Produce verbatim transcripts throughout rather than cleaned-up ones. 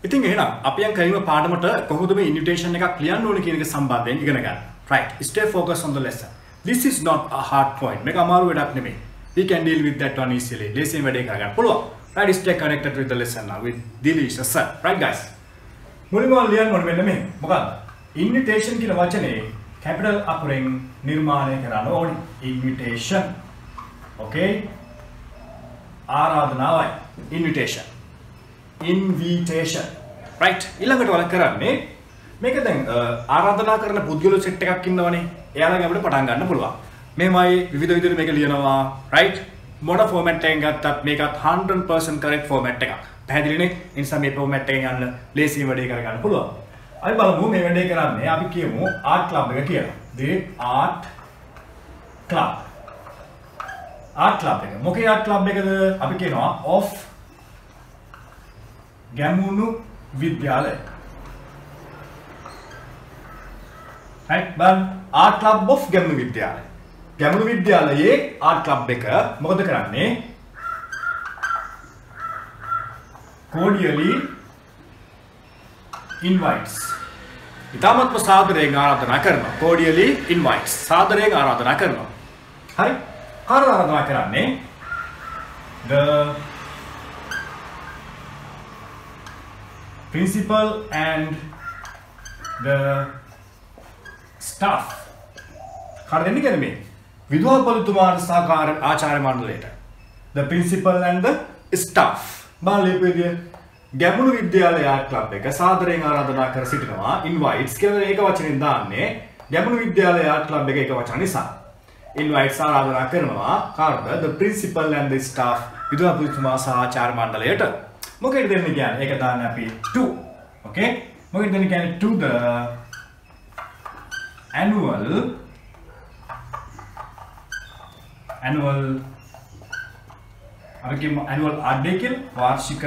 ඉතින් එහෙනම් අපි යන් කලින්ම පාඩමට කොහොමද මේ invitation එකක් ලියන්න ඕනේ කියන එක සම්බන්ධයෙන් ඉගෙන ගන්න. Right. Stay focused on the lesson. This is not a hard point. මේක අමාරු වැඩක් නෙමෙයි. We can deal with that one easily. ලේසියෙන් වැඩේ කරගන්න පුළුවන්. Right. Stay connected with the lesson now with Dilesh sir. Right guys. මුලින්ම ලියන්න ඕනේ මෙන්න මේ. මොකක්ද? Invitation කියන වචනේ capital අකුරෙන් නිර්මාණය කරන්න ඕනේ. Invitation. Okay. ආරාධනාවයි. Invitation. Invitation. Right. ඊළඟට වල කරන්නේ මේක දැන් ආරාධනා කරන පුද්ගලයෝ සෙට් එකක් ඉන්නවනේ. එයාලගෙන් අපිට පටන් ගන්න පුළුවන්. මෙහෙමයි විවිධ විදිහට මේක ලියනවා. Right. මොන ෆෝමැට් එකෙන් ගත්තත් මේකත් one hundred percent correct format එකක්. පැහැදිලිනේ? ඒ නිසා මේ ෆෝමැට් එකෙන් යන්න ලේසියෙන් වැඩේ කරගන්න පුළුවන්. අපි බලමු මේ වැඩේ කරන්නේ අපි කියමු ආර්ට් ක්ලබ් එක කියලා. The art club. Art club එක. මොකේ ආර්ට් ක්ලබ් එකද? අපි කියනවා of ගැමුණු විද්‍යාලය. right බලන්න art club of Gemunu Vidyalaya. Gemunu විද්‍යාලයේ ආර්ට් ක්ලබ් එක මොකද කරන්නේ? cordially invites. ඉතාමත්ම සාදරයෙන් ආරාධනා කරනවා. cordially invites. සාදරයෙන් ආරාධනා කරනවා. හරි? ආරාධනා කරන්නේ the principal and the staff. කාටද කියන්නේ මේ? විදුහල්පතිතුමාට සහ ආචාර්ය මණ්ඩලයට. The principal and the staff. Balepediya Gemunu Vidyalaya art club එක සාදරයෙන් ආරාධනා කර සිටිනවා. invites කියලා ඒක වචනෙන් දාන්නේ ගැමුණු විද්‍යාලය ආර්ට් ක්ලබ් එක එක වචන නිසා. invites ආරාධනා කරනවා කාටද? The principal and the staff. විදුහල්පතිතුමා සහ ආචාර්ය මණ්ඩලයට. මොකේද දෙන්නේ කියන්නේ? ඒක දාන්නේ අපි to. Okay? මොකේද දෙන්නේ කියන්නේ to the annual annual අපි කියමු annual art day කියලා වාර්ෂික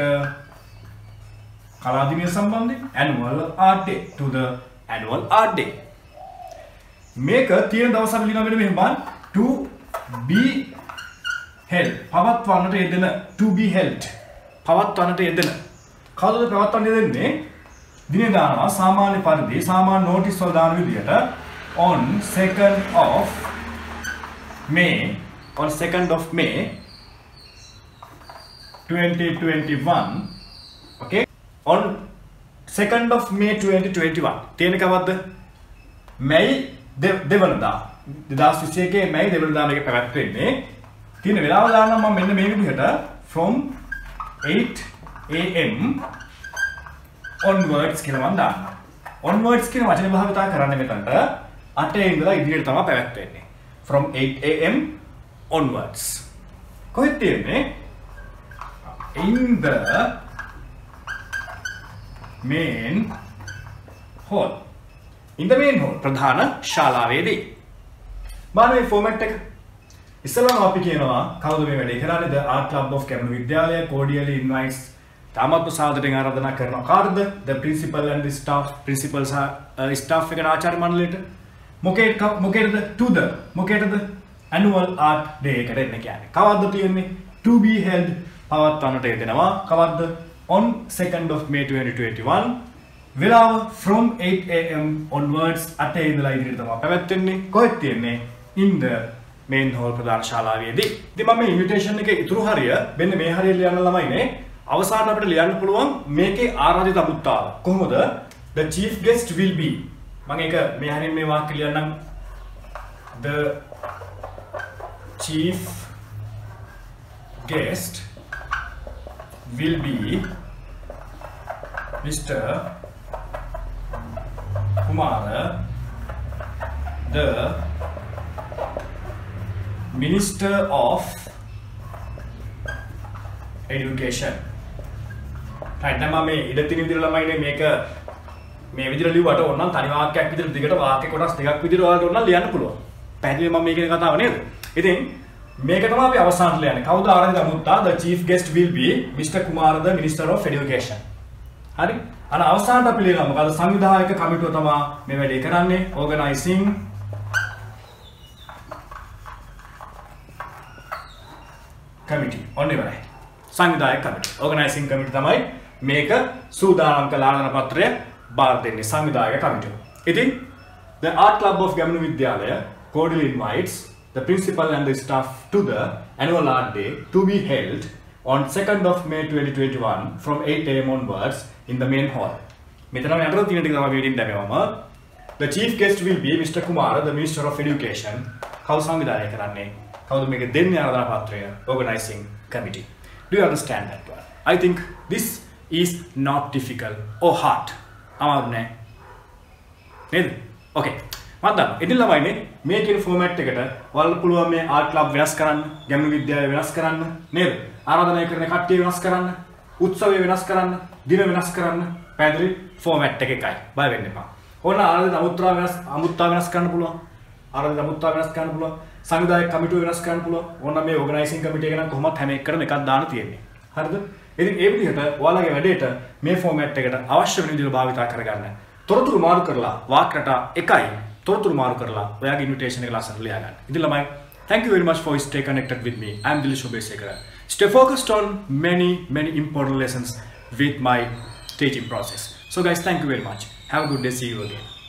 කලා දිනය සම්බන්ධයෙන් annual art day to the annual art day. මේක තියෙන දවසක් ලියනවා මෙන්න මෙහෙම බලන්න to be held. පවත්වන්නට යෙදෙන to be held. පවත්වන්නට යෙදෙන. කවදද පවත්වන්න යෙදෙන්නේ? දිනේ දානවා සාමාන්‍ය පරිදි සාමාන්‍ය නෝටිස් වල දාන විදිහට on second of May on second of May twenty twenty-one. Okay? On second of May twenty twenty-one. තියෙන කවද්ද? May දෙවනදා. දෙදාස් විසි එකේ May දෙවනදා මේක පැවැත්වෙන්නේ. තියෙන වෙලාව දානවා මම මෙන්න මේ විදිහට from eight A M onwards කියලා මම දානවා. onwards කියන වචනේ භාවිතා කරන්නේ මෙතනට අටේ ඉඳලා ඉදිරියට තමයි පැවැත්වෙන්නේ. from eight A M onwards. කොහෙද තියෙන්නේ? in the main hall. in the main hall ප්‍රධාන ශාලාවේදී. බලන්න මේ ෆෝමැට් එක. ඉස්සෙල්ලාම අපි කියනවා කවුද මේ වැඩේ කරන්නේ? The Art Club of Gemunu Vidyalaya cordially invites. තාමත් සාදරයෙන් ආරාධනා කරනවා කාටද? The principal and the staff. principal සහ staff එකට ආචාර්ය මණ්ඩලයට. මොකේද මොකේද? to the මොකේද? annual art day එකට එන්න කියන්නේ. කවද්ද තියෙන්නේ? to be held පවත්වන්නට යෙදෙනවා. කවද්ද? on second of May twenty twenty-one. වෙලාව from eight A M onwards අටේ ඉඳලා ඉදිරියට තමයි පැවැත්වෙන්නේ. කොහෙද තියෙන්නේ? in the main hall ප්‍රධාන ශාලාවේදී. ඉතින් මම මේ invitation එකේ ඉතුරු හරිය මෙන්න මේ හරිය ලියන්න ළමයිනේ. අවසානට අපිට ලියන්න පුළුවන් මේකේ ආරාධිත අමුත්තාව. කොහොමද? The chief guest will be. මම ඒක මේ හරියෙන් මේ වාක්‍ය ලියන්නම්. The chief guest will be Mister Kumara, the Minister of Education. right දැන් මම මේ ඉඩ තියෙන විදිහට ළමයිනේ මේක මේ විදිහට ලිව්වට ඕනනම් තනි වාක්‍යයක් විදිහට දිගට වාක්‍ය කොටස් දෙකක් විදිහට ඔයාලට ඕනනම් ලියන්න පුළුවන්. පැහැදිලිව මම මේකේ කතාව නේද? ඉතින් මේක තමයි අපි අවසානට ලියන්නේ. කවුද ආරාධිත අමුත්තා? The chief guest will be Mister Kumara, the Minister of Education. හරි? අන අවසානට අපි ලියනවා මොකද? සංවිධායක කමිටුව තමයි මේ වැඩේ කරන්නේ. Organizing committee. ඔන්න ඉවරයි. සංවිධායක කමිටුව. Organizing committee තමයි මේක සූදානම් කළ ආරාධනා පත්‍රය බාර දෙන්නේ සංවිධායක කමිටුව. ඉතින් the Art Club of Gamanu Vidyalaya cordially invites the principal and the staff to the annual art day to be held on second of May twenty twenty-one from eight a m onwards in the main hall. මෙතන යටට තියෙන ටික තමයි meeting දැමෙවම. The chief guest will be Mister Kumara, the Minister of Education. කවුද සංවිධානය කරන්නේ? කවුද මේක දෙන්නේ ආරාධනා පත්‍රය? Organizing committee. Do you understand that one? I think this is not difficult or hard. අමාරු නෑ. නේද? Okay. මම දන්නවා. ඉතින් ළමයිනේ මේ කියන ෆෝමැට් එකට ඔයාලට පුළුවන් මේ ආර්ට් ක්ලබ් වෙනස් කරන්න, ගැමුණු විද්‍යාලය වෙනස් කරන්න, නේද? ආරාධනා කරන කට්ටිය වෙනස් කරන්න, උත්සවය වෙනස් කරන්න, දින වෙනස් කරන්න, පැහැදිලි ෆෝමැට් එක එකයි. බය වෙන්න එපා. ඕන ආරාධනා අමුත්‍රා වෙනස් අමුත්‍රා වෙනස් කරන්න පුළුවන්. ආරාධනා අමුත්‍රා වෙනස් කරන්න පුළුවන්. සංවිධායක කමිටුව වෙනස් කරන්න පුළුවන්. ඕන මේ ඕගනයිසිං කමිටුව එක නම් කොහොමත් හැම එකකටම එකක් දාන්න තියෙන්නේ. හරිද? ඉතින් ඒ විදිහට ඔයාලගේ වැඩේට මේ ෆෝමැට් එකට අවශ්‍ය වෙන විදිහට භාවිතා කරගන්න. තොරතුරු මාරු කරලා වාක් රටා එකයි තොරතුරු මාරු කරලා ඔයාගේ ඉන්විටේෂන් එක ලස්සනට ලියා ගන්න. ඉතින් ළමයි, thank you very much for stay connected with me. I am Dilesh Obesekara. Stay focused on many many important lessons with my teaching process. So guys, thank you very much. Have a good day. See you again.